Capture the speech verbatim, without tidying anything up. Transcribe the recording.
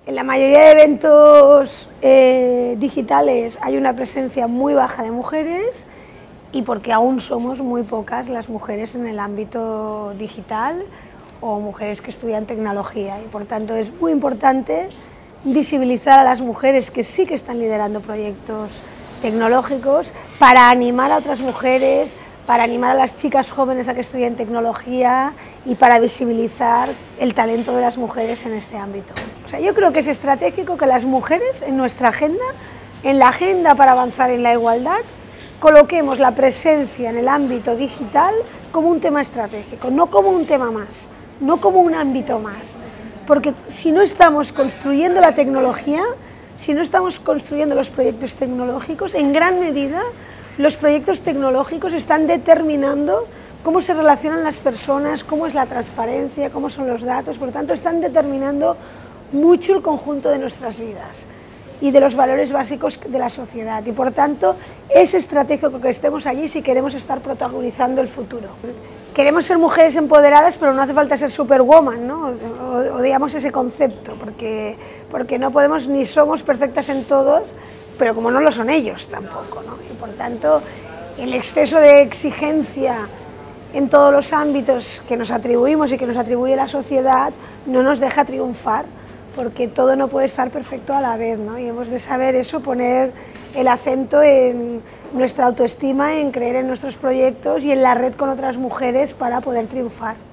En la mayoría de eventos eh, digitales hay una presencia muy baja de mujeres y porque aún somos muy pocas las mujeres en el ámbito digital o mujeres que estudian tecnología y por tanto es muy importante visibilizar a las mujeres que sí que están liderando proyectos tecnológicos para animar a otras mujeres, para animar a las chicas jóvenes a que estudien tecnología y para visibilizar el talento de las mujeres en este ámbito. O sea, yo creo que es estratégico que las mujeres en nuestra agenda, en la agenda para avanzar en la igualdad, coloquemos la presencia en el ámbito digital como un tema estratégico, no como un tema más, no como un ámbito más. Porque si no estamos construyendo la tecnología, si no estamos construyendo los proyectos tecnológicos, en gran medida los proyectos tecnológicos están determinando cómo se relacionan las personas, cómo es la transparencia, cómo son los datos, por lo tanto están determinando mucho el conjunto de nuestras vidas y de los valores básicos de la sociedad y por tanto es estratégico que estemos allí si queremos estar protagonizando el futuro. Queremos ser mujeres empoderadas, pero no hace falta ser superwoman, ¿no? O, o digamos ese concepto, porque, porque no podemos ni somos perfectas en todos, pero como no lo son ellos tampoco, ¿no? Y por tanto, el exceso de exigencia en todos los ámbitos que nos atribuimos y que nos atribuye la sociedad no nos deja triunfar, porque todo no puede estar perfecto a la vez, ¿no? Y hemos de saber eso, poner el acento en nuestra autoestima, en creer en nuestros proyectos y en la red con otras mujeres para poder triunfar.